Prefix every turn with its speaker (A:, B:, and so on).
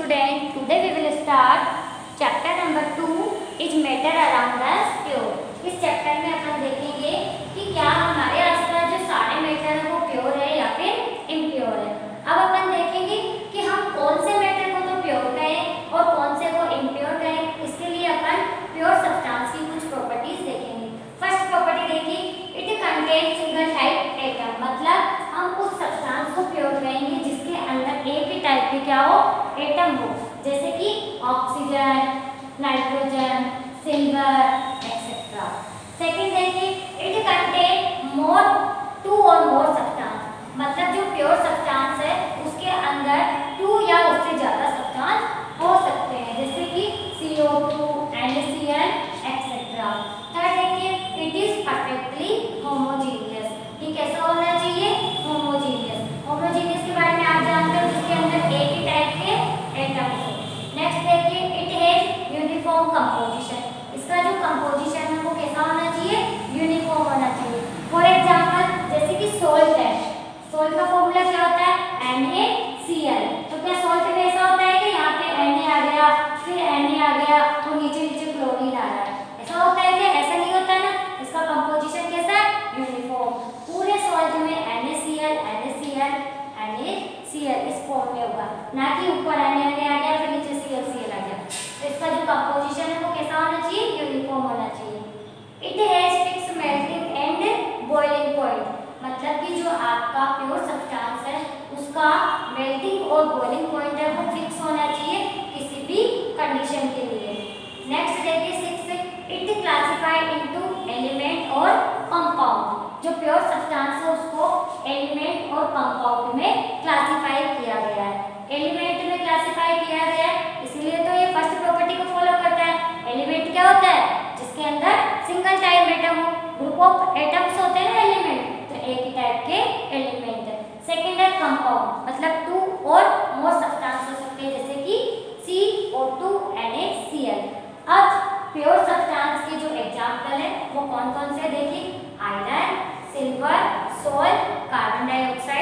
A: student, today we will start chapter number 2 is matter around us pure. इस chapter में अपन देखेंगे कि क्या हमारे आसपास जो सारे मैटर है वो प्योर है या फिर इम्प्योर है। अब अपन देखेंगे कि हम कौन से मैटर को तो प्योर कहें और कौन से को इम्प्योर कहें। इसके लिए अपन प्योर सब्सटेंस की कुछ प्रॉपर्टीज देखेंगे। फर्स्ट प्रॉपर्टी देखिए, it contain single type atom, मतलब हम उस सब्सटेंस को प्योर कहेंगे जिसके अंदर एक ही टाइप के क्या हो, एटम हो, जैसे कि oxygen, nitrogen, silver etcetera. Second देखिए, it contain more two or more substance, मतलब जो प्योर सब्सटेंस है उसके अंदर टू या उससे ज्यादा सब्सटेंस हो सकते हैं, जैसे कि CO2, NaCl एक्सेट्रा। थर्ड देखिए, इट इज परफेक्टली होमोजीनियस, ये कैसा होना चाहिए, होमोजीनियस। होमोजीनियस के बारे में आप जानते हो जिसके अंदर एक ही टाइप के एटम्स हो। नेक्स्ट देखिए, इट हैज यूनिफॉर्म कंपोजिशन, इसका जो कंपोजिशन है वो कैसा होना चाहिए, यूनिफॉर्म होना चाहिए। फॉर एग्जांपल जैसे कि सोल्ट है, सोल्ट का फॉर्मूला क्या होता है, NaCl। तो क्या सोल्ट में ऐसा होता है कि यहाँ पे Na आ गया, फिर Na आ गया और नीचे नीचे क्लोरीन आ रहा है, ऐसा होता है क्या, ऐसा नहीं होता ना। इसका कंपोजिशन कैसा है, यूनिफॉर्म। पूरे सॉल्ट में NaCl इस फॉर्म में होगा, ना कि ऊपर Na आ गया फिर नीचे Cl आ गया। तो इसका जो कंपोजिशन है वो कैसा होना चाहिए, यूनिफॉर्म होना चाहिए। It has fix melting and boiling point, मतलब कि जो आपका प्योर सब्सटेंस है उसका मेल्टिंग और बॉइलिंग पॉइंट है वो फिक्स होना चाहिए किसी भी कंडीशन के लिए। नेक्स्ट देखिए 6, इट क्लासिफाइड इनटू एलिमेंट और कंपाउंड, जो प्योर सब्सटेंस है उसको एलिमेंट और कंपाउंड में क्लासिफाई किया गया है। एलिमेंट में क्लासिफाई किया गया है इसलिए तो ये फर्स्ट प्रॉपर्टी को फॉलो करता है। एलिमेंट क्या होता है, जिसके अंदर सिंगल टाइप एटम हो, ग्रुप ऑफ एटम्स होते हैं ना एलिमेंट, तो एक ही टाइप के एलिमेंट है। सेकंड है कंपाउंड, मतलब टू और मोर सब्सटेंस हो सकते हैं, जैसे कि CO2, NaCl। अब प्योर सब्सटेंस के जो एग्जांपल है वो कौन कौन से देखिए, iron, silver, salt, carbon dioxide